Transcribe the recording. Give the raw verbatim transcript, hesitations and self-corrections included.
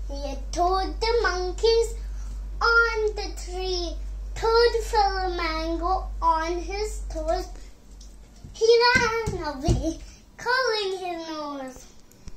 He told the monkeys on the tree. Third fell a mango on his toes. He ran away, curling his nose.